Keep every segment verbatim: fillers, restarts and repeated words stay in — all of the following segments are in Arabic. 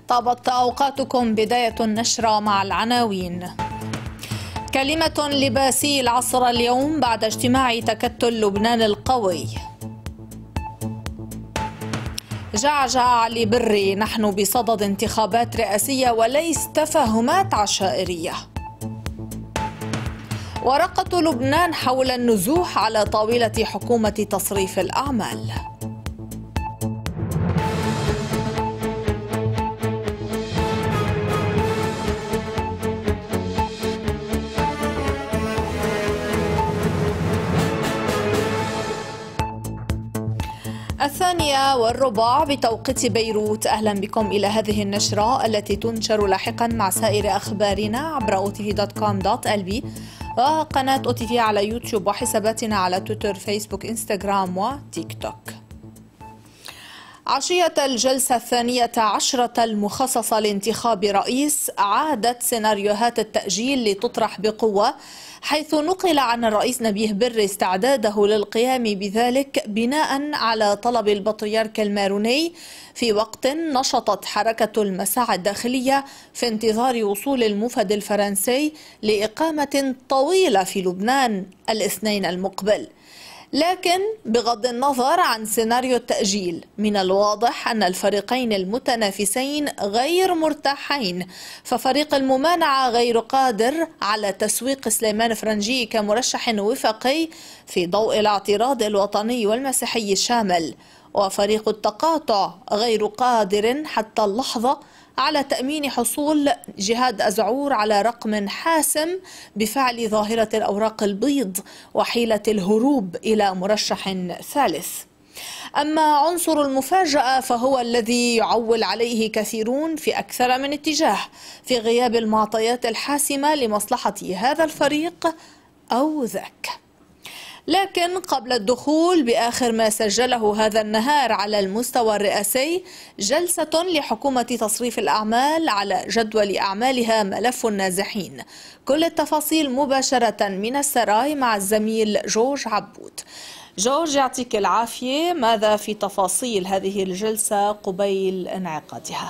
طابت أوقاتكم. بداية النشرة مع العناوين. كلمة لباسي العصر اليوم بعد اجتماع تكتل لبنان القوي. جعجع علي بري: نحن بصدد انتخابات رئاسية وليس تفاهمات عشائرية. ورقة لبنان حول النزوح على طاولة حكومة تصريف الأعمال. الثانية والربع بتوقيت بيروت. أهلا بكم إلى هذه النشرة التي تنشر لاحقا مع سائر أخبارنا عبر أو تي في دوت كوم دوت إل بي وقناة أو تي في على يوتيوب وحساباتنا على تويتر، فيسبوك، إنستغرام وتيك توك. عشية الجلسة الثانية عشرة المخصصة لانتخاب رئيس عادت سيناريوهات التأجيل لتطرح بقوة، حيث نقل عن الرئيس نبيه بري استعداده للقيام بذلك بناء على طلب البطريرك الماروني، في وقت نشطت حركة المساعي الداخلية في انتظار وصول الموفد الفرنسي لإقامة طويلة في لبنان الاثنين المقبل. لكن بغض النظر عن سيناريو التأجيل، من الواضح أن الفريقين المتنافسين غير مرتاحين، ففريق الممانعة غير قادر على تسويق سليمان فرنجي كمرشح وفاقي في ضوء الاعتراض الوطني والمسيحي الشامل، وفريق التقاطع غير قادر حتى اللحظة على تأمين حصول جهاد أزعور على رقم حاسم بفعل ظاهرة الأوراق البيض وحيلة الهروب إلى مرشح ثالث. أما عنصر المفاجأة فهو الذي يعول عليه كثيرون في أكثر من اتجاه في غياب المعطيات الحاسمة لمصلحة هذا الفريق أو ذاك. لكن قبل الدخول بآخر ما سجله هذا النهار على المستوى الرئاسي، جلسة لحكومة تصريف الأعمال على جدول أعمالها ملف النازحين. كل التفاصيل مباشرة من السراي مع الزميل جورج عبود. جورج، يعطيك العافية، ماذا في تفاصيل هذه الجلسة قبيل انعقادها؟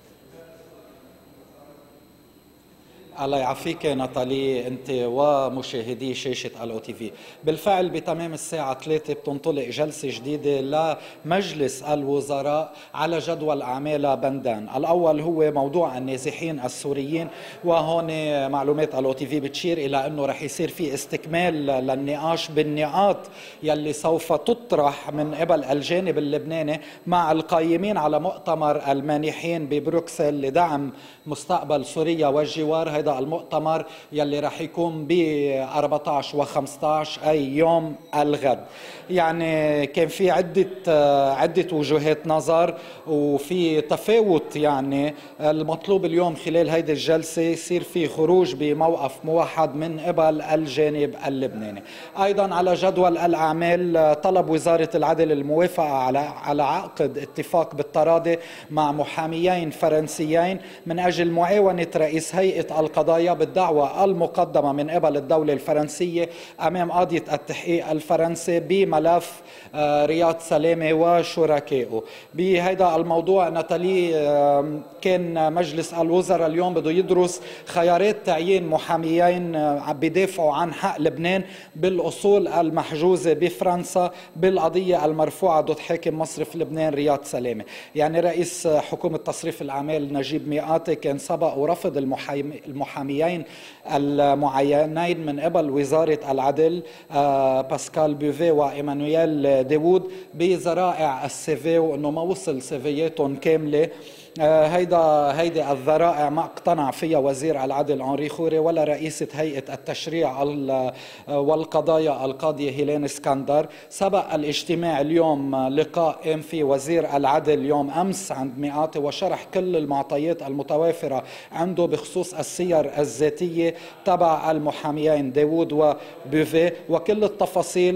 الله يعافيك ناتالي انت ومشاهدي شاشه الأو تي في. بالفعل بتمام الساعه ثلاثة بتنطلق جلسه جديده لمجلس الوزراء على جدول اعمالها بندان. الاول هو موضوع النازحين السوريين، وهون معلومات الأو تي في بتشير الى انه رح يصير في استكمال للنقاش بالنقاط يلي سوف تطرح من قبل الجانب اللبناني مع القائمين على مؤتمر المانحين ببروكسل لدعم مستقبل سوريا والجوار. هذا المؤتمر يلي رح يكون ب أربعة عشر و خمسة عشر أي يوم الغد. يعني كان في عدة عدة وجهات نظر وفي تفاوت. يعني المطلوب اليوم خلال هيدي الجلسة يصير في خروج بموقف موحد من قبل الجانب اللبناني. أيضا على جدول الأعمال طلب وزارة العدل الموافقة على على عقد اتفاق بالتراضي مع محاميين فرنسيين من أجل معاونة رئيس هيئة القضايا بالدعوة المقدمة من قبل الدولة الفرنسية أمام قاضية التحقيق الفرنسي بملف رياض سلامة وشركائه. بهذا الموضوع ناتالي كان مجلس الوزراء اليوم بده يدرس خيارات تعيين محاميين بدافعوا عن حق لبنان بالأصول المحجوزة بفرنسا بالقضية المرفوعة ضد حاكم مصرف لبنان رياض سلامة. يعني رئيس حكومة تصريف الأعمال نجيب ميقاتي كان سبق ورفض المحاميين المعينين من قبل وزارة العدل باسكال بوفي وإيمانويل داوود بذرائع السيفي، وأنه ما وصل سيفياتهم كاملة. هيدا هيدي الذرائع ما اقتنع فيها وزير العدل أنري خوري ولا رئيسة هيئة التشريع والقضايا القاضية هيلين اسكندر. سبق الاجتماع اليوم لقاء قام فيه وزير العدل اليوم أمس عند ميقاتي وشرح كل المعطيات المتوافرة عنده بخصوص السير الذاتية تبع المحاميين داوود وبوفي وكل التفاصيل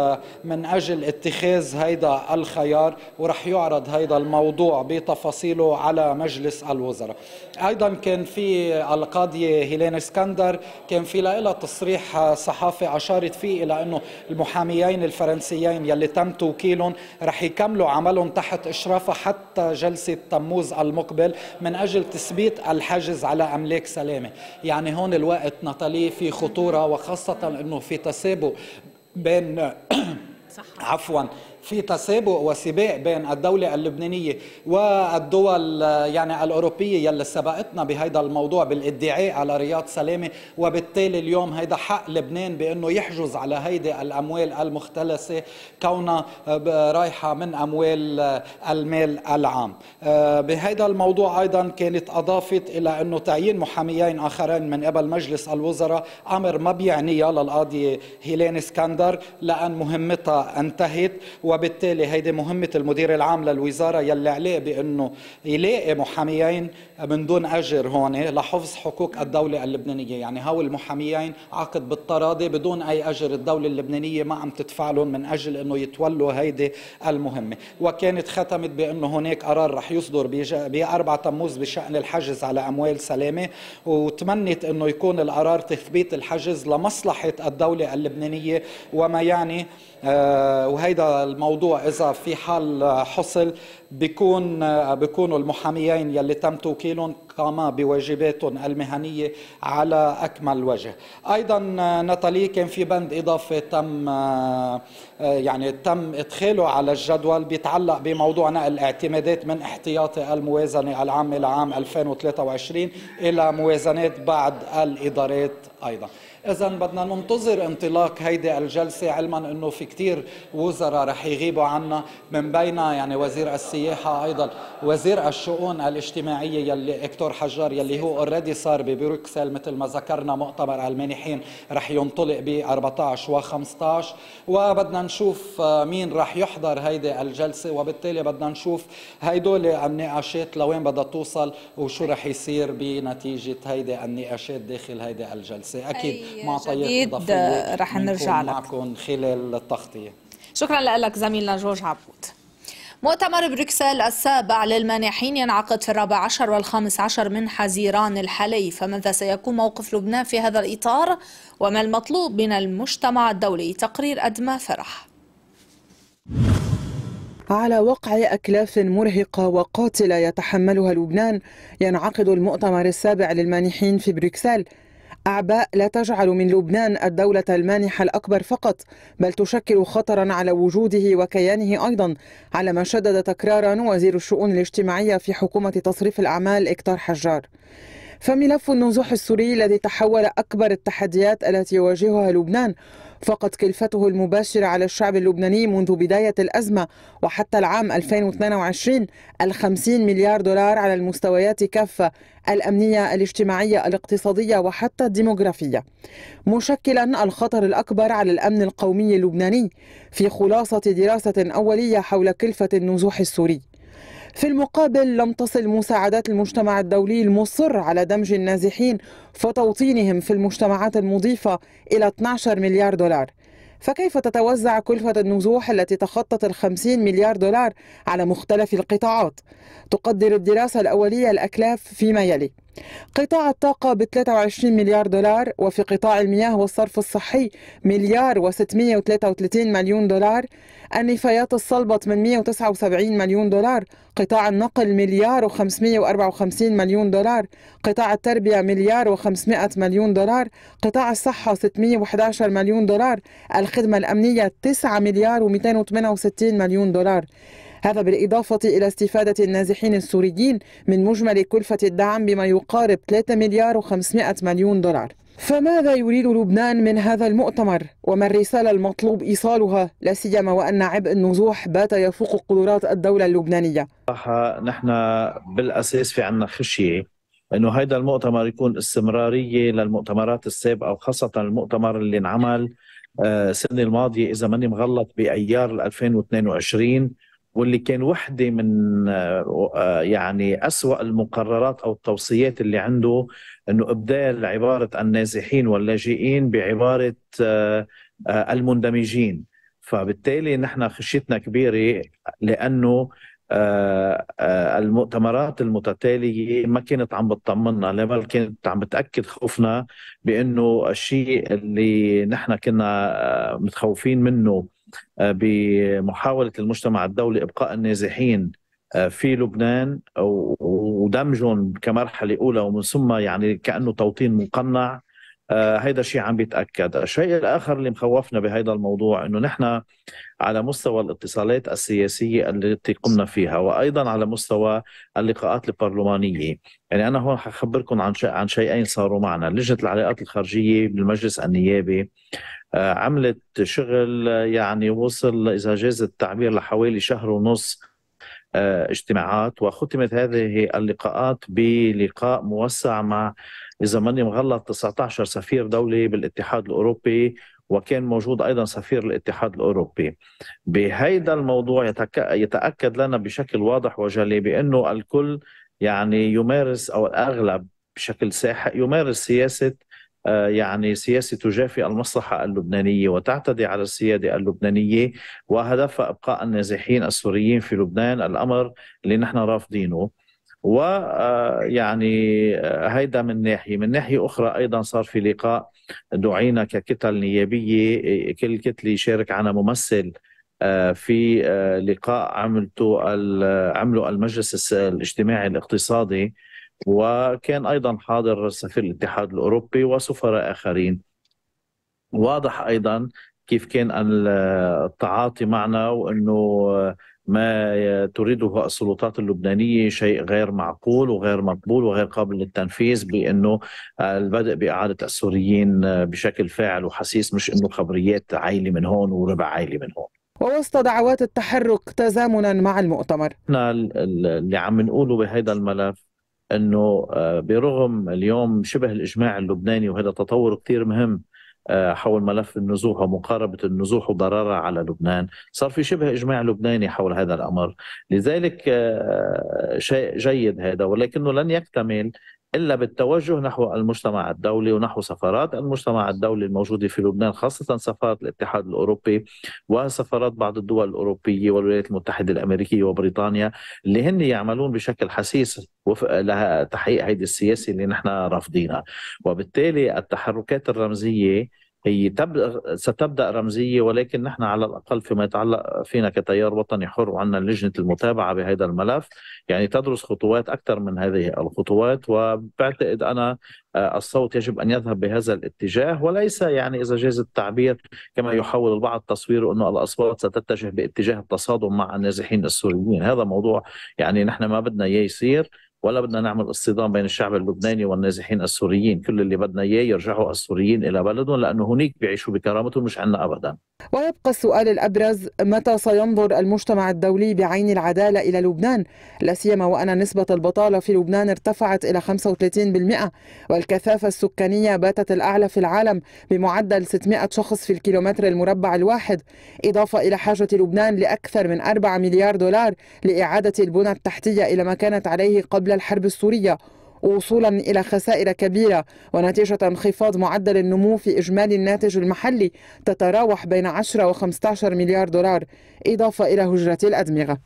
من أجل اتخاذ هيدا الخيار. ورح يعرض هيدا الموضوع بتفاصيله تحمله على مجلس الوزراء. أيضا كان في القاضية هيلين اسكندر كان في لها تصريح صحافي أشارت فيه إلى أنه المحاميين الفرنسيين يلي تم توكيلهم رح يكملوا عملهم تحت إشرافها حتى جلسة تموز المقبل من أجل تثبيت الحجز على أملاك سلامة. يعني هون الوقت ناتالي في خطورة، وخاصة أنه في تسابق بين عفوا في تسابق وسباق بين الدولة اللبنانية والدول يعني الأوروبية يلي سبقتنا بهذا الموضوع بالادعاء على رياض سلامة، وبالتالي اليوم هيدا حق لبنان بأنه يحجز على هيدي الأموال المختلسة كونها رايحة من أموال المال العام. بهذا الموضوع أيضا كانت أضافت إلى أنه تعيين محاميين آخرين من قبل مجلس الوزراء أمر ما بيعنيها للقاضية هيلين اسكندر لأن مهمتها انتهت، وبالتالي هيدي مهمة المدير العام للوزارة يلي عليه بأنه يلاقي محاميين من دون أجر هون لحفظ حقوق الدولة اللبنانية. يعني هاو المحاميين عقد بالتراضي بدون أي أجر، الدولة اللبنانية ما عم تدفع لهم من أجل أنه يتولوا هيدي المهمة. وكانت ختمت بأنه هناك قرار رح يصدر ب أربعة تموز بشأن الحجز على أموال سلامة، وتمنت أنه يكون القرار تثبيت الحجز لمصلحة الدولة اللبنانية، وما يعني آه وهيدا الموضوع إذا في حال حصل بيكون بيكونوا المحاميين يلي تم توكيلهم قاما بواجباتهم المهنية على أكمل وجه. أيضا ناتالي كان في بند إضافي تم يعني تم إدخاله على الجدول بيتعلق بموضوع نقل الاعتمادات من احتياطي الموازنة العامة لعام ألفين وثلاثة وعشرين إلى موازنات بعد الإدارات أيضا. إذا بدنا ننتظر انطلاق هيدي الجلسة، علما أنه في كتير وزراء رح يغيبوا عنا، من بينها يعني وزير السياحة، أيضا وزير الشؤون الاجتماعية يلي إكتور حجار يلي هو اوريدي صار ببروكسل مثل ما ذكرنا مؤتمر المانحين رح ينطلق ب أربعة عشر وخمسة عشر، وبدنا نشوف مين رح يحضر هيدي الجلسة، وبالتالي بدنا نشوف هيدول النقاشات لوين بدها توصل وشو رح يصير بنتيجة هيدي النقاشات داخل هيدي الجلسة. أكيد معطيات إضافية رح نرجع لك معكم خلال التغطية. شكرا لك زميلنا جورج عبود. مؤتمر بروكسل السابع للمانحين ينعقد في الرابع عشر والخامس عشر من حزيران الحالي، فماذا سيكون موقف لبنان في هذا الإطار وما المطلوب من المجتمع الدولي؟ تقرير أدمى فرح. على وقع أكلاف مرهقة وقاتلة يتحملها لبنان ينعقد المؤتمر السابع للمانحين في بروكسل، أعباء لا تجعل من لبنان الدولة المانحة الأكبر فقط، بل تشكل خطرا على وجوده وكيانه أيضا، على ما شدد تكرارا وزير الشؤون الاجتماعية في حكومة تصريف الأعمال إكتور حجار. فملف النزوح السوري الذي تحول أكبر التحديات التي يواجهها لبنان فقد كلفته المباشرة على الشعب اللبناني منذ بداية الأزمة وحتى العام ألفين واثنين وعشرين الخمسين مليار دولار على المستويات كافة، الأمنية، الاجتماعية، الاقتصادية وحتى الديموغرافية، مشكلا الخطر الأكبر على الأمن القومي اللبناني في خلاصة دراسة أولية حول كلفة النزوح السوري. في المقابل لم تصل مساعدات المجتمع الدولي المصر على دمج النازحين وتوطينهم في المجتمعات المضيفة إلى اثني عشر مليار دولار. فكيف تتوزع كلفة النزوح التي تخطت الخمسين مليار دولار على مختلف القطاعات؟ تقدر الدراسة الأولية الأكلاف فيما يلي: قطاع الطاقة ب ثلاثة وعشرين مليار دولار، وفي قطاع المياه والصرف الصحي مليار وستمئة وثلاثة وثلاثين مليون دولار، النفايات الصلبة ثمانمئة وتسعة وسبعين مليون دولار، قطاع النقل مليار وخمسمئة وأربعة وخمسين مليون دولار، قطاع التربية مليار وخمسمئة مليون دولار، قطاع الصحة ستمئة وأحد عشر مليون دولار، الخدمة الأمنية تسعة مليار ومئتين وثمانية وستين مليون دولار. هذا بالإضافة إلى استفادة النازحين السوريين من مجمل كلفة الدعم بما يقارب ثلاثة مليار وخمسمئة مليون دولار. فماذا يريد لبنان من هذا المؤتمر؟ وما الرسالة المطلوب إيصالها، لا سيما وأن عبء النزوح بات يفوق قدرات الدولة اللبنانية؟ نحن بالأساس في عنا خشية أنه هذا المؤتمر يكون استمرارية للمؤتمرات السابقة، وخاصة المؤتمر اللي انعمل السنة الماضية إذا ماني مغلط بأيار ألفين واثنين وعشرين، واللي كان وحدة من يعني أسوأ المقررات أو التوصيات اللي عنده أنه إبدال عبارة النازحين واللاجئين بعبارة المندمجين. فبالتالي نحن خشيتنا كبيرة، لأنه المؤتمرات المتتالية ما كانت عم بتطمنا، بل كانت عم بتأكد خوفنا بأنه الشيء اللي نحن كنا متخوفين منه بمحاولة المجتمع الدولي إبقاء النازحين في لبنان ودمجهم كمرحلة أولى ومن ثم يعني كأنه توطين مقنع، هيدا الشيء عم بيتأكد. الشيء الآخر اللي مخوفنا بهيدا الموضوع أنه نحن على مستوى الاتصالات السياسية التي قمنا فيها وأيضا على مستوى اللقاءات البرلمانية، يعني أنا هون حخبركم عن شيء عن شيئين صاروا معنا. لجنة العلاقات الخارجية بالمجلس النيابي عملت شغل يعني وصل إذا جاز التعبير لحوالي شهر ونص اجتماعات، وختمت هذه اللقاءات بلقاء موسع مع إذا ماني مغلط تسعة عشر سفير دولي بالاتحاد الأوروبي، وكان موجود أيضا سفير الاتحاد الأوروبي. بهيدا الموضوع يتأكد لنا بشكل واضح وجلي بأنه الكل يعني يمارس أو الأغلب بشكل ساحق يمارس سياسة يعني سياسة تجافي المصلحة اللبنانية وتعتدي على السيادة اللبنانية وهدفها إبقاء النازحين السوريين في لبنان، الأمر اللي نحن رافضينه. ويعني هيدا من ناحية. من ناحية أخرى أيضا صار في لقاء دعينا ككتل نيابية، كل كتلة يشارك عنها ممثل في لقاء عملته عمله المجلس الاجتماعي الاقتصادي، وكان أيضا حاضر سفير الاتحاد الأوروبي وسفراء آخرين. واضح أيضا كيف كان التعاطي معنا، وأنه ما تريده السلطات اللبنانية شيء غير معقول وغير مقبول وغير قابل للتنفيذ، بأنه البدء بإعادة السوريين بشكل فاعل وحسيس، مش أنه خبريات عائلة من هون وربع عائلة من هون. ووسط دعوات التحرك تزامنا مع المؤتمر، احنا اللي عم نقوله بهذا الملف انه برغم اليوم شبه الاجماع اللبناني، وهذا تطور كثير مهم حول ملف النزوح ومقاربة النزوح وضررها على لبنان، صار في شبه إجماع لبناني حول هذا الأمر. لذلك شيء جيد هذا، ولكنه لن يكتمل إلا بالتوجه نحو المجتمع الدولي ونحو سفارات المجتمع الدولي الموجودة في لبنان، خاصة سفارة الاتحاد الأوروبي وسفارات بعض الدول الأوروبية والولايات المتحدة الأمريكية وبريطانيا، اللي هن يعملون بشكل حسيس وفق لها تحقيق هذه السياسة اللي نحن رافضينها. وبالتالي التحركات الرمزية هي تبدأ ستبدأ رمزية، ولكن نحن على الأقل فيما يتعلق فينا كتيار وطني حر وعندنا لجنة المتابعة بهذا الملف، يعني تدرس خطوات أكثر من هذه الخطوات. وبعتقد أنا الصوت يجب أن يذهب بهذا الاتجاه، وليس يعني إذا جاز التعبير كما يحاول البعض تصويره أنه الأصوات ستتجه باتجاه التصادم مع النازحين السوريين. هذا موضوع يعني نحن ما بدنا إياه يصير، ولا بدنا نعمل اصطدام بين الشعب اللبناني والنازحين السوريين. كل اللي بدنا إياه يرجعوا السوريين إلى بلدهم، لأنه هناك بيعيشوا بكرامتهم، مش عنا أبدا. ويبقى السؤال الأبرز: متى سينظر المجتمع الدولي بعين العدالة إلى لبنان، لا سيما وأن نسبة البطالة في لبنان ارتفعت إلى خمسة وثلاثين بالمئة، والكثافة السكانية باتت الأعلى في العالم بمعدل ستمئة شخص في الكيلومتر المربع الواحد، إضافة إلى حاجة لبنان لأكثر من أربعة مليار دولار لإعادة البنى التحتية إلى ما كانت عليه قبل الحرب السورية، وصولا إلى خسائر كبيرة، ونتيجة انخفاض معدل النمو في إجمالي الناتج المحلي تتراوح بين عشرة وخمسة عشر مليار دولار، إضافة إلى هجرة الأدمغة.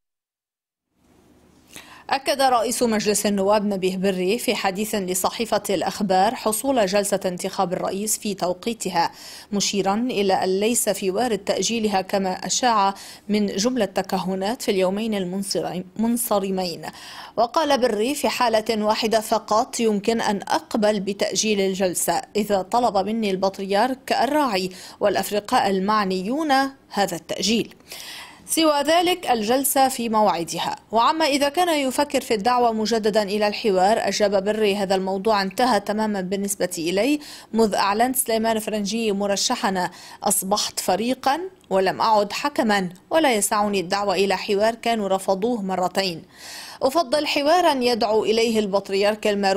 أكد رئيس مجلس النواب نبيه بري في حديث لصحيفة الأخبار حصول جلسة انتخاب الرئيس في توقيتها، مشيرا إلى أن ليس في وارد تأجيلها كما أشاع من جملة تكهنات في اليومين المنصرمين. وقال بري: في حالة واحدة فقط يمكن أن أقبل بتأجيل الجلسة، إذا طلب مني البطريرك الراعي والأفرقاء المعنيون هذا التأجيل. سوى ذلك الجلسة في موعدها. وعما إذا كان يفكر في الدعوة مجددا إلى الحوار، أجاب بري: هذا الموضوع انتهى تماما بالنسبة إلي، مذ أعلنت سليمان فرنجي مرشحنا أصبحت فريقا ولم أعد حكما، ولا يسعني الدعوة إلى حوار، كانوا رفضوه مرتين. أفضل حوارا يدعو إليه البطريرك الماروني،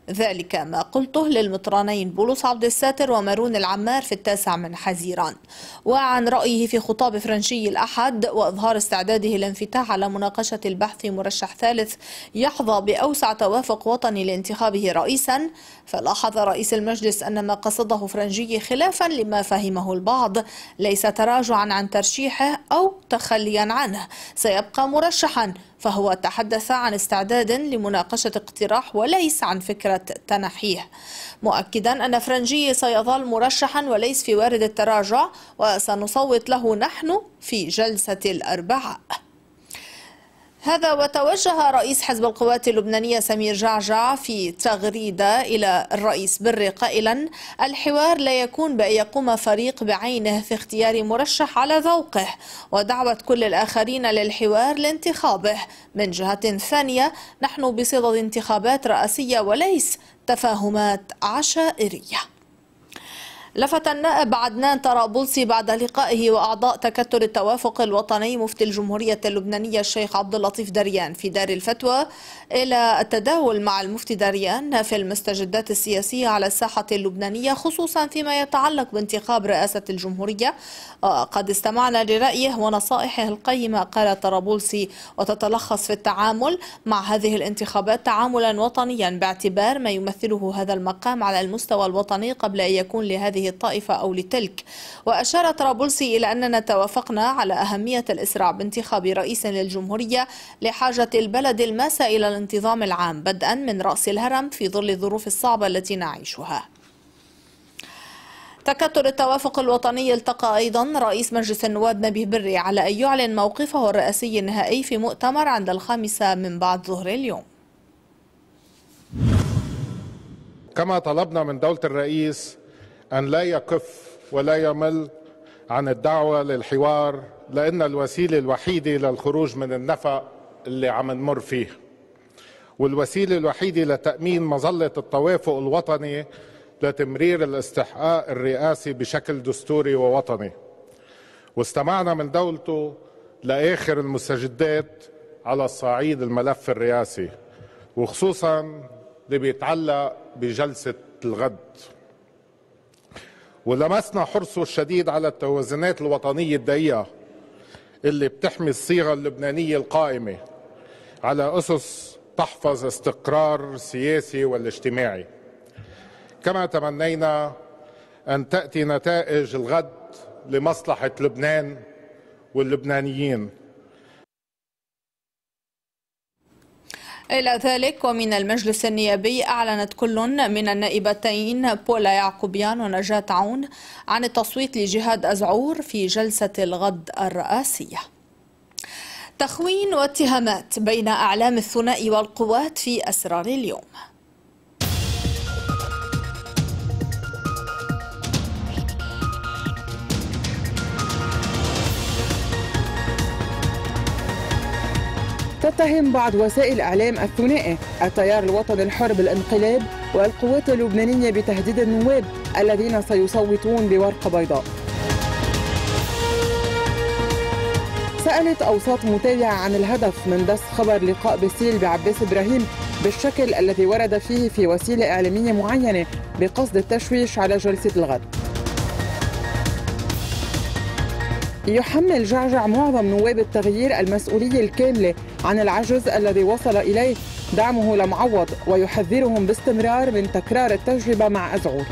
ذلك ما قلته للمطرانين بولس عبد الساتر ومارون العمار في التاسع من حزيران. وعن رأيه في خطاب فرنشي الأحد وإظهار استعداده للانفتاح على مناقشة البحث في مرشح ثالث يحظى بأوسع توافق وطني لانتخابه رئيسا، فلاحظ رئيس المجلس أن ما قصده فرنجي خلافا لما فهمه البعض ليس تراجعا عن ترشيحه أو تخليا عنه، سيبقى مرشحا، فهو تحدث عن استعداد لمناقشة اقتراح وليس عن فكرة تنحيه، مؤكدا أن فرنجي سيظل مرشحا وليس في وارد التراجع وسنصوت له نحن في جلسة الأربعاء. هذا وتوجه رئيس حزب القوات اللبنانية سمير جعجع في تغريدة إلى الرئيس بري قائلا: الحوار لا يكون بأن يقوم فريق بعينه في اختيار مرشح على ذوقه، ودعوة كل الآخرين للحوار لانتخابه. من جهة ثانية نحن بصدد انتخابات رئاسية وليس تفاهمات عشائرية. لفت النائب عدنان طرابلسي بعد لقائه وأعضاء تكتل التوافق الوطني مفتي الجمهورية اللبنانية الشيخ عبد اللطيف دريان في دار الفتوى إلى التداول مع المفتي دريان في المستجدات السياسية على الساحة اللبنانية، خصوصا فيما يتعلق بانتخاب رئاسة الجمهورية. قد استمعنا لرأيه ونصائحه القيمة، قال طرابلسي، وتتلخص في التعامل مع هذه الانتخابات تعاملا وطنيا باعتبار ما يمثله هذا المقام على المستوى الوطني قبل أن يكون لهذه الطائفة أو لتلك. وأشار طرابلسي إلى أننا توافقنا على أهمية الإسراع بانتخاب رئيس للجمهورية لحاجة البلد الماسة إلى الانتظام العام بدءا من رأس الهرم في ظل الظروف الصعبة التي نعيشها. تكتل التوافق الوطني التقى أيضا رئيس مجلس النواب نبيه بري على أن يعلن موقفه الرئاسي النهائي في مؤتمر عند الخامسة من بعد ظهر اليوم. كما طلبنا من دولة الرئيس أن لا يكف ولا يمل عن الدعوة للحوار، لأن الوسيلة الوحيدة للخروج من النفق اللي عم نمر فيه، والوسيلة الوحيدة لتأمين مظلة التوافق الوطني لتمرير الاستحقاق الرئاسي بشكل دستوري ووطني. واستمعنا من دولته لآخر المستجدات على الصعيد الملف الرئاسي، وخصوصا اللي بيتعلق بجلسة الغد. ولمسنا حرصه الشديد على التوازنات الوطنية الدقيقة اللي بتحمي الصيغة اللبنانية القائمة على أسس تحفظ استقرار سياسي والاجتماعي. كما تمنينا أن تأتي نتائج الغد لمصلحة لبنان واللبنانيين. إلى ذلك ومن المجلس النيابي أعلنت كل من النائبتين بولا يعقوبيان ونجاة عون عن التصويت لجهاد أزعور في جلسة الغد الرئاسية. تخوين واتهامات بين أعلام الثنائي والقوات في أسرار اليوم. تتهم بعض وسائل الإعلام الثنائي التيار الوطني الحر بالانقلاب والقوات اللبنانية بتهديد النواب الذين سيصوتون بورقة بيضاء. سألت أوساط متابعة عن الهدف من دس خبر لقاء باسيل بعباس إبراهيم بالشكل الذي ورد فيه في وسيلة إعلامية معينة بقصد التشويش على جلسة الغد. يحمل جعجع معظم نواب التغيير المسؤولية الكاملة عن العجز الذي وصل إليه دعمه لمعوض، ويحذرهم باستمرار من تكرار التجربة مع أزعور.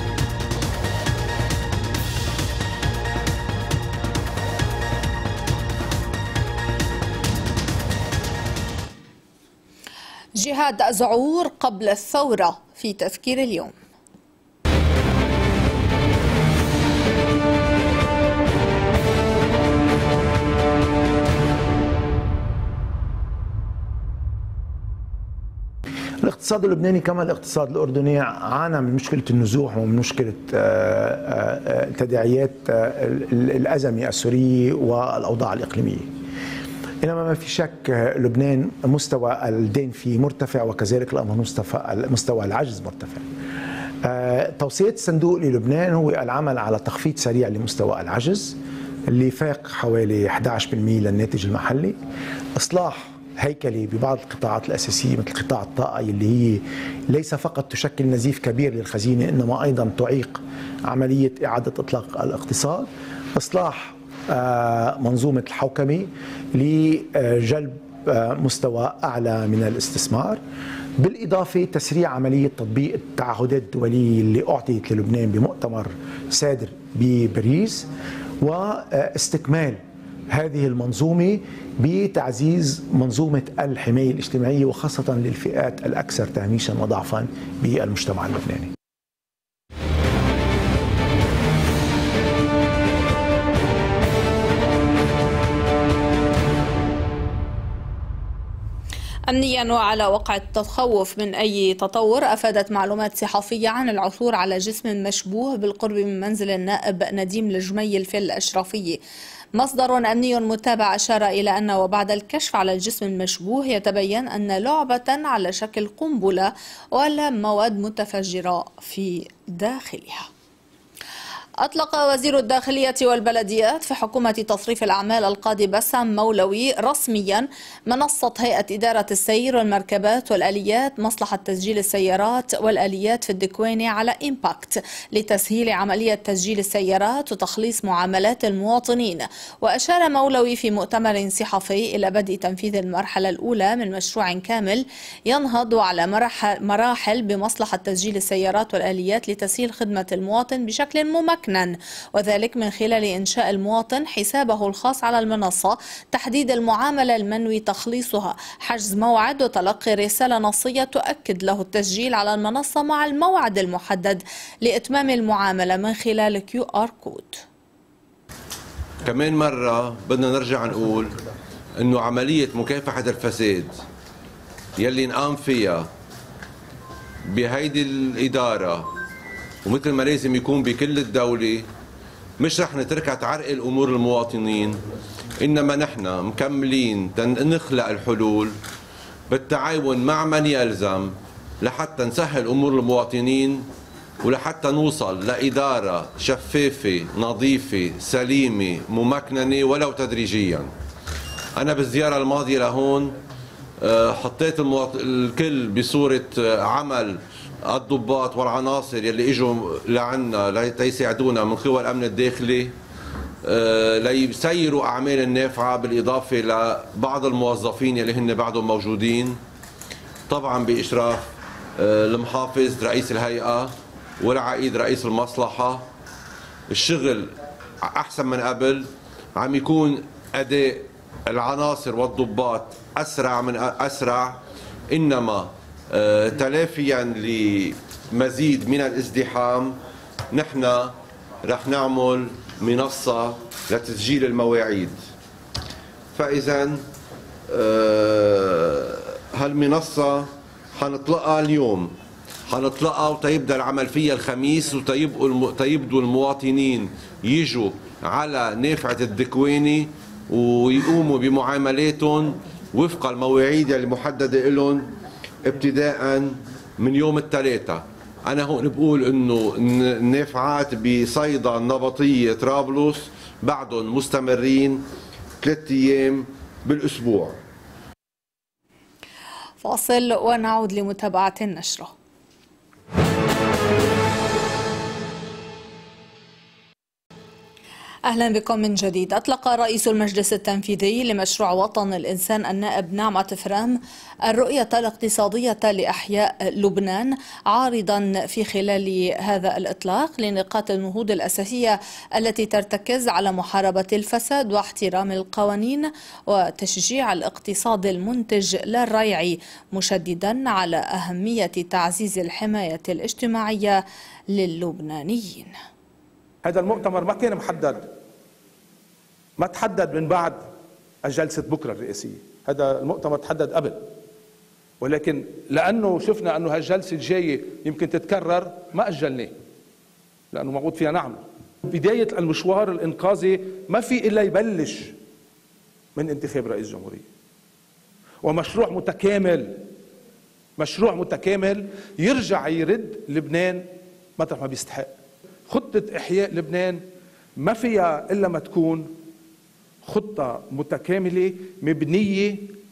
جهاد أزعور قبل الثورة في تفكير اليوم. الاقتصاد اللبناني كما الاقتصاد الأردني عانى من مشكلة النزوح ومن مشكلة تداعيات الأزمة السورية والأوضاع الإقليمية. إنما ما في شك لبنان مستوى الدين فيه مرتفع، وكذلك الأمر مستوى العجز مرتفع. توصية الصندوق للبنان هو العمل على تخفيض سريع لمستوى العجز اللي فاق حوالي أحد عشر بالمئة للناتج المحلي، إصلاح هيكلي ببعض القطاعات الأساسية مثل قطاع الطاقة اللي هي ليس فقط تشكل نزيف كبير للخزينة إنما أيضا تعيق عملية إعادة إطلاق الاقتصاد. إصلاح منظومة الحوكمة لجلب مستوى أعلى من الاستثمار، بالإضافة تسريع عملية تطبيق التعهدات الدولية اللي أعطيت للبنان بمؤتمر سادر بباريس، واستكمال هذه المنظومة بتعزيز منظومة الحماية الاجتماعية وخاصة للفئات الأكثر تهميشا وضعفا بالمجتمع اللبناني. أمنيا وعلى وقع التخوف من أي تطور، أفادت معلومات صحفية عن العثور على جسم مشبوه بالقرب من منزل النائب نديم الجميل في الأشرفية. مصدر أمني متابع أشار إلى أن وبعد الكشف على الجسم المشبوه يتبين أن لعبة على شكل قنبلة ولا مواد متفجرة في داخلها. أطلق وزير الداخلية والبلديات في حكومة تصريف الأعمال القاضي بسام مولوي رسميا منصة هيئة إدارة السير والمركبات والآليات مصلحة تسجيل السيارات والآليات في الدكوينة على إمباكت لتسهيل عملية تسجيل السيارات وتخليص معاملات المواطنين. وأشار مولوي في مؤتمر صحفي إلى بدء تنفيذ المرحلة الأولى من مشروع كامل ينهض على مراحل بمصلحة تسجيل السيارات والآليات لتسهيل خدمة المواطن بشكل ممكن، وذلك من خلال إنشاء المواطن حسابه الخاص على المنصة، تحديد المعاملة المنوي تخليصها، حجز موعد وتلقي رسالة نصية تؤكد له التسجيل على المنصة مع الموعد المحدد لإتمام المعاملة من خلال كيو آر كود. كمان مرة بدنا نرجع نقول إنه عملية مكافحة الفساد يلي نقام فيها بهيدي الإدارة ومثل ما لازم يكون بكل الدولة، مش رح نتركها تعرقل أمور المواطنين، إنما نحن مكملين نخلق الحلول بالتعاون مع من يلزم لحتى نسهل أمور المواطنين ولحتى نوصل لإدارة شفافة نظيفة سليمة ممكننة ولو تدريجيا. أنا بالزيارة الماضية لهون حطيت الكل بصورة عمل الضباط والعناصر يلي اجوا لعنا ليساعدونا من قوى الامن الداخلي ليسيروا اعمال النافعه، بالاضافه لبعض الموظفين يلي هن بعدهم موجودين، طبعا باشراف المحافظ رئيس الهيئه والعقيد رئيس المصلحه. الشغل احسن من قبل، عم يكون اداء العناصر والضباط اسرع من اسرع، انما تلافيا لمزيد من الازدحام نحن رح نعمل منصة لتسجيل المواعيد. فإذا هالمنصة حنطلقها اليوم، حنطلقها وتيبدأ العمل فيها الخميس، وتيبدوا المواطنين يجوا على نافعة الدكويني ويقوموا بمعاملاتهم وفق المواعيد اللي محددة لهم ابتداء من يوم الثلاثاء. أنا هون بقول إنه النافعات بصيدا النبطية طرابلس بعدهم مستمرين ثلاث أيام بالأسبوع. فاصل ونعود لمتابعة النشرة. أهلا بكم من جديد. أطلق رئيس المجلس التنفيذي لمشروع وطن الإنسان النائب نعمة فرام الرؤية الاقتصادية لأحياء لبنان، عارضا في خلال هذا الإطلاق لنقاط النهوض الأساسية التي ترتكز على محاربة الفساد واحترام القوانين وتشجيع الاقتصاد المنتج لا الريعي، مشددا على أهمية تعزيز الحماية الاجتماعية للبنانيين. هذا المؤتمر ما كان محدد، ما تحدد من بعد الجلسة بكرة الرئاسية، هذا المؤتمر تحدد قبل، ولكن لأنه شفنا أنه هالجلسة الجاية يمكن تتكرر ما أجلناه لأنه موجود فيها نعمل. بداية المشوار الإنقاذي ما في إلا يبلش من انتخاب رئيس جمهورية، ومشروع متكامل، مشروع متكامل يرجع يرد لبنان مطرح ما بيستحق. خطة إحياء لبنان ما فيها إلا ما تكون خطة متكاملة مبنية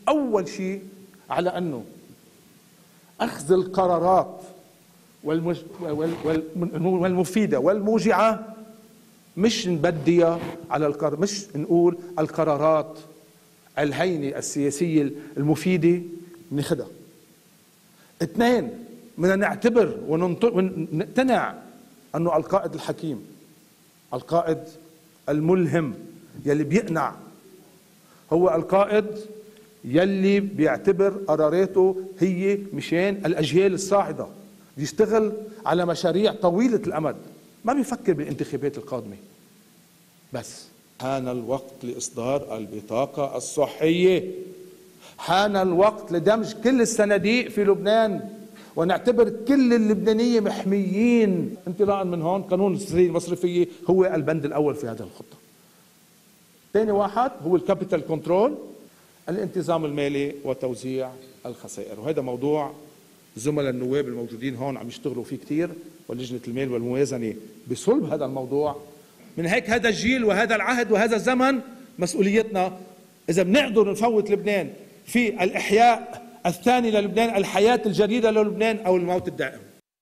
أول شيء على أنه أخذ القرارات والمج... وال... وال... والمفيدة والموجعة مش نبديها على القرار، مش نقول القرارات الهينة السياسية المفيدة ناخدها. اثنين، بدنا نعتبر ونقتنع أنه القائد الحكيم، القائد الملهم يلي بيقنع، هو القائد يلي بيعتبر قراراته هي مشان الأجيال الصاعدة، بيشتغل على مشاريع طويلة الأمد، ما بيفكر بالانتخابات القادمة بس. حان الوقت لإصدار البطاقة الصحية، حان الوقت لدمج كل الصناديق في لبنان ونعتبر كل اللبنانية محميين. انطلاقا من هون قانون السرية المصرفية هو البند الأول في هذه الخطة. ثاني واحد هو الكابيتال كنترول، الانتظام المالي وتوزيع الخسائر، وهذا موضوع زملاء النواب الموجودين هون عم يشتغلوا فيه كتير، ولجنة المال والموازنة بصلب هذا الموضوع. من هيك هذا الجيل وهذا العهد وهذا الزمن مسؤوليتنا إذا بنقدر نفوت لبنان في الإحياء الثاني للبنان، الحياة الجديدة للبنان، أو الموت الدائم.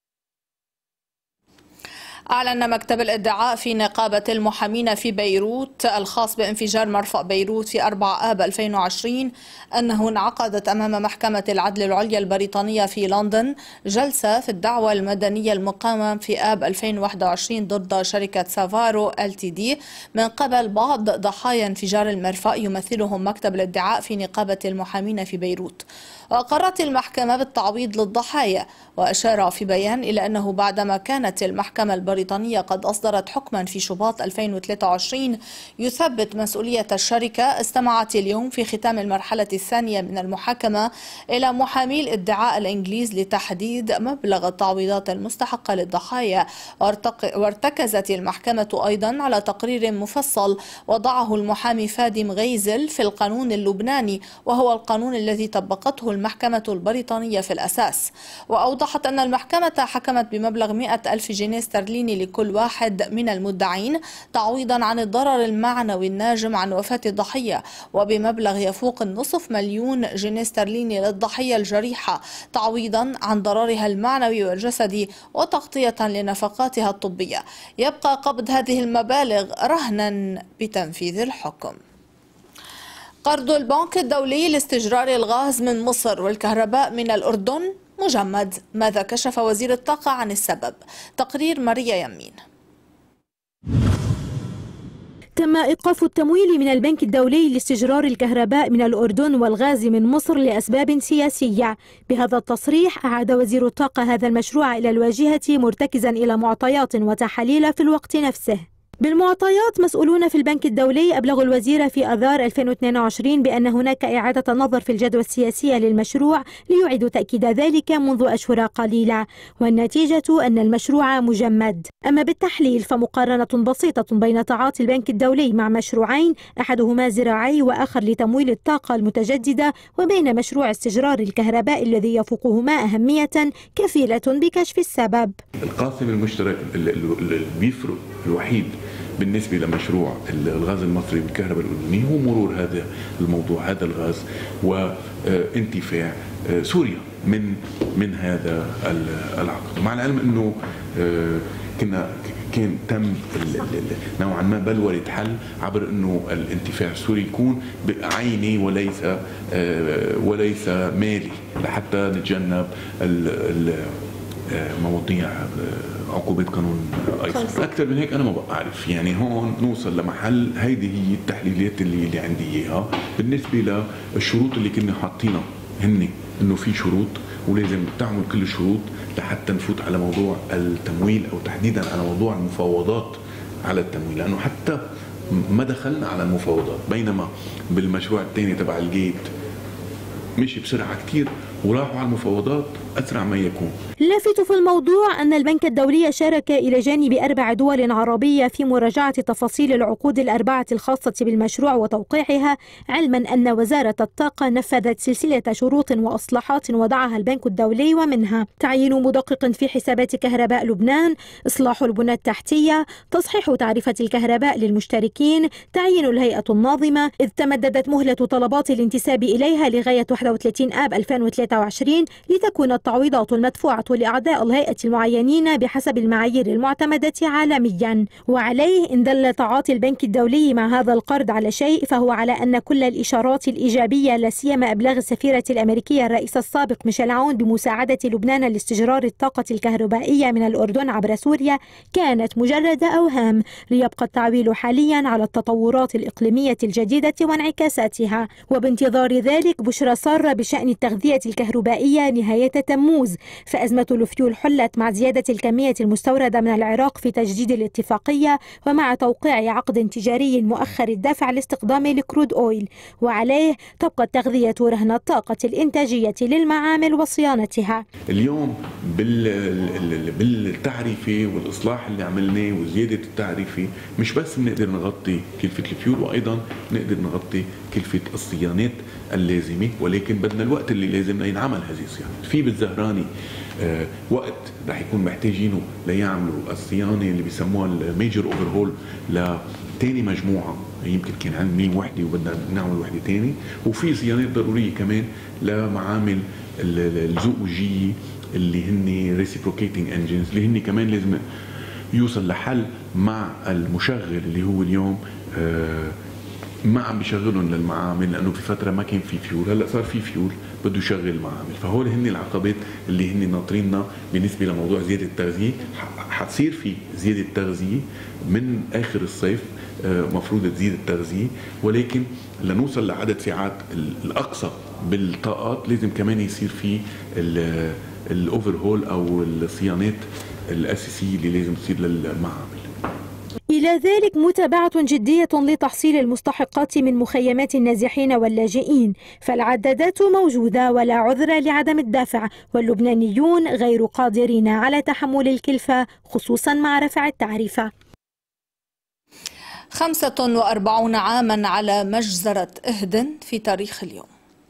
أعلن مكتب الادعاء في نقابة المحامين في بيروت الخاص بانفجار مرفأ بيروت في أربعة آب ألفين وعشرين أنه انعقدت أمام محكمة العدل العليا البريطانية في لندن جلسة في الدعوى المدنية المقامة في آب ألفين وواحد وعشرين ضد شركة سافارو إل تي دي من قبل بعض ضحايا انفجار المرفأ يمثلهم مكتب الادعاء في نقابة المحامين في بيروت. وقررت المحكمة بالتعويض للضحايا، وأشار في بيان إلى أنه بعدما كانت المحكمة البريطانية قد أصدرت حكما في شباط ألفين وثلاثة وعشرين يثبت مسؤولية الشركة، استمعت اليوم في ختام المرحلة الثانية من المحاكمة إلى محامي الادعاء الإنجليز لتحديد مبلغ التعويضات المستحقة للضحايا. وارتكزت المحكمة أيضا على تقرير مفصل وضعه المحامي فادم غيزل في القانون اللبناني، وهو القانون الذي طبقته المحكمة البريطانية في الأساس. وأوضحت أن المحكمة حكمت بمبلغ مئة ألف جنيه استرليني لكل واحد من المدعين تعويضا عن الضرر المعنوي الناجم عن وفاة الضحية، وبمبلغ يفوق النصف مليون جنيه استرليني للضحية الجريحة تعويضا عن ضررها المعنوي والجسدي وتغطية لنفقاتها الطبية. يبقى قبض هذه المبالغ رهنا بتنفيذ الحكم. قرض البنك الدولي لاستجرار الغاز من مصر والكهرباء من الأردن مجمد. ماذا كشف وزير الطاقة عن السبب؟ تقرير ماريا يمين. تم إيقاف التمويل من البنك الدولي لاستجرار الكهرباء من الأردن والغاز من مصر لأسباب سياسية. بهذا التصريح أعاد وزير الطاقة هذا المشروع إلى الواجهة مرتكزا إلى معطيات وتحاليل في الوقت نفسه. بالمعطيات، مسؤولون في البنك الدولي أبلغوا الوزير في آذار ألفين واثنين وعشرين بأن هناك إعادة نظر في الجدوى السياسية للمشروع ليعيدوا تأكيد ذلك منذ أشهر قليلة، والنتيجة أن المشروع مجمد. أما بالتحليل فمقارنة بسيطة بين تعاطي البنك الدولي مع مشروعين أحدهما زراعي وآخر لتمويل الطاقة المتجددة وبين مشروع استجرار الكهرباء الذي يفوقهما أهمية كفيلة بكشف السبب. القاسم المشترك اللي بيفرق الوحيد بالنسبة لمشروع الغاز المصري بالكهرباء الأردني هو مرور هذا الموضوع، هذا الغاز، وانتفاع سوريا من من هذا العقد. مع العلم أنه كنا كان تم نوعا ما بلورة حل عبر أنه الانتفاع السوري يكون عيني وليس وليس مالي، لحتى نتجنب مواضيع عقوبة قانون ايسر. اكثر من هيك انا ما بعرف، يعني هون نوصل لمحل هيدي هي التحليلات اللي اللي عندي اياها. بالنسبه للشروط اللي كنا حاطينها هن انه في شروط ولازم تعمل كل الشروط لحتى نفوت على موضوع التمويل، او تحديدا على موضوع المفاوضات على التمويل، لانه حتى ما دخلنا على المفاوضات، بينما بالمشروع الثاني تبع الجيت مشي بسرعه كثير وراحوا على المفاوضات أسرع ما يكون. لافت في الموضوع أن البنك الدولي شارك إلى جانب أربع دول عربية في مراجعة تفاصيل العقود الأربعة الخاصة بالمشروع وتوقيعها، علما أن وزارة الطاقة نفذت سلسلة شروط وإصلاحات وضعها البنك الدولي، ومنها تعيين مدقق في حسابات كهرباء لبنان، إصلاح البنى التحتية، تصحيح تعرفة الكهرباء للمشتركين، تعيين الهيئة الناظمة، إذ تمددت مهلة طلبات الانتساب إليها لغاية واحد وثلاثين آب ألفين وثلاثة وعشرين لتكون التعويضات المدفوعة لأعضاء الهيئة المعينين بحسب المعايير المعتمدة عالميا. وعليه إن دل تعاطي البنك الدولي مع هذا القرض على شيء فهو على أن كل الإشارات الإيجابية، لا سيما إبلاغ السفيرة الأمريكية الرئيس السابق ميشيل عون بمساعدة لبنان لاستجرار الطاقة الكهربائية من الأردن عبر سوريا، كانت مجرد أوهام، ليبقى التعويل حاليا على التطورات الإقليمية الجديدة وانعكاساتها. وبانتظار ذلك بشرى سارة بشأن التغذية الكهربائية نهاية تموز، فأزمة الفيول حلت مع زيادة الكمية المستوردة من العراق في تجديد الاتفاقية، ومع توقيع عقد تجاري مؤخر الدفع لاستخدام الكرود أويل. وعليه تبقى التغذية رهن الطاقة الإنتاجية للمعامل وصيانتها. اليوم بالتعريفة والإصلاح اللي عملناه وزيادة التعريفة مش بس بنقدر نغطي كلفة الفيول، وأيضا نقدر نغطي كلفة الصيانات اللازمة، ولكن بدنا الوقت اللي لازم لينعمل هذه الصيانات. في بالزهراني آه وقت رح يكون محتاجينه ليعملوا الصيانة اللي بيسموها الميجر اوفر هول لتاني مجموعة، يمكن كان عندنا مية وحدة وبدنا نعمل وحدة تاني، وفي صيانات ضرورية كمان لمعامل الزقوجية اللي هن ريسيبروكيتنج انجنز، اللي هن كمان لازم يوصل لحل مع المشغل اللي هو اليوم آه ما عم بيشغلهم للمعامل، لانه في فتره ما كان في فيول، هلا صار في فيول بده يشغل المعامل. فهول هن العقبات اللي هن ناطريننا بالنسبه لموضوع زياده التغذيه. حتصير في زياده تغذيه من اخر الصيف، مفروض تزيد التغذيه، ولكن لنوصل لعدد ساعات الاقصى بالطاقات لازم كمان يصير في الاوفر هول او الصيانات الاساسيه اللي لازم تصير للمعامل. إلى ذلك متابعة جدية لتحصيل المستحقات من مخيمات النازحين واللاجئين، فالعدادات موجودة ولا عذر لعدم الدفع، واللبنانيون غير قادرين على تحمل الكلفة خصوصا مع رفع التعرفة. خمسة وأربعين عاما على مجزرة إهدن في تاريخ اليوم.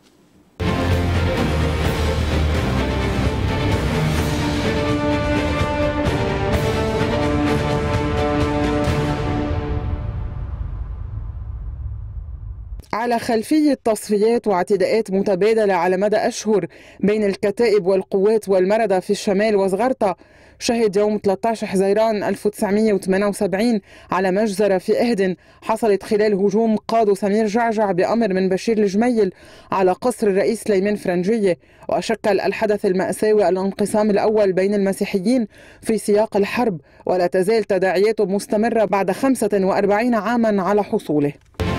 على خلفية تصفيات واعتداءات متبادلة على مدى أشهر بين الكتائب والقوات والمردة في الشمال وزغرطة، شهد يوم ثلاثة عشر حزيران ألف وتسعمئة وثمانية وسبعين على مجزرة في إهدن حصلت خلال هجوم قاده سمير جعجع بأمر من بشير الجميل على قصر الرئيس سليمان فرنجية، وشكل الحدث المأساوي الانقسام الأول بين المسيحيين في سياق الحرب، ولا تزال تداعياته مستمرة بعد خمسة وأربعين عاما على حصوله.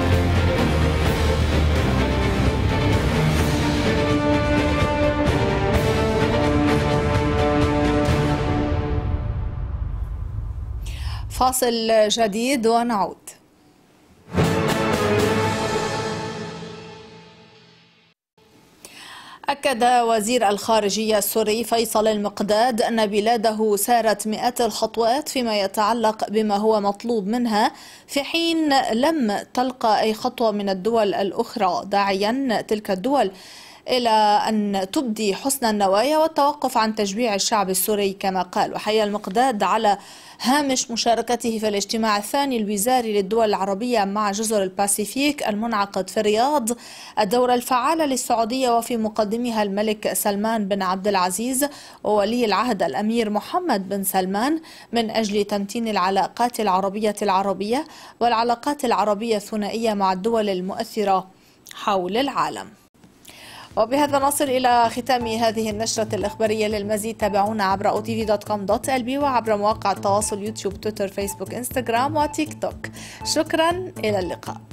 فاصل جديد ونعود. أكد وزير الخارجية السوري فيصل المقداد أن بلاده سارت مئات الخطوات فيما يتعلق بما هو مطلوب منها، في حين لم تلقى أي خطوة من الدول الأخرى، داعيا تلك الدول إلى أن تبدي حسن النوايا والتوقف عن تجويع الشعب السوري كما قال. وحيا المقداد على هامش مشاركته في الاجتماع الثاني الوزاري للدول العربية مع جزر الباسيفيك المنعقد في الرياض الدورة الفعالة للسعودية، وفي مقدمها الملك سلمان بن عبد العزيز وولي العهد الأمير محمد بن سلمان، من أجل تمتين العلاقات العربية العربية والعلاقات العربية الثنائية مع الدول المؤثرة حول العالم. وبهذا نصل إلى ختام هذه النشرة الإخبارية. للمزيد تابعونا عبر أو تي في دوت كوم دوت إل بي وعبر مواقع التواصل يوتيوب، تويتر، فيسبوك، إنستغرام وتيك توك. شكرا، إلى اللقاء.